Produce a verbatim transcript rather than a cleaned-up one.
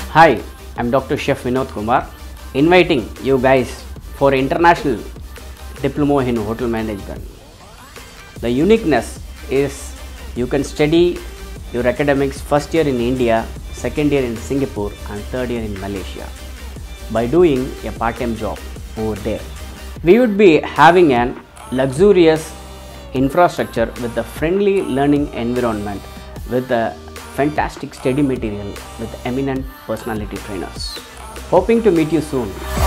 Hi, I'm Doctor Chef Vinod Kumar, inviting you guys for International Diploma in Hotel Management. The uniqueness is you can study your academics first year in India, second year in Singapore and third year in Malaysia by doing a part-time job over there. We would be having an luxurious infrastructure with a friendly learning environment with a fantastic study material with eminent personality trainers. Hoping to meet you soon.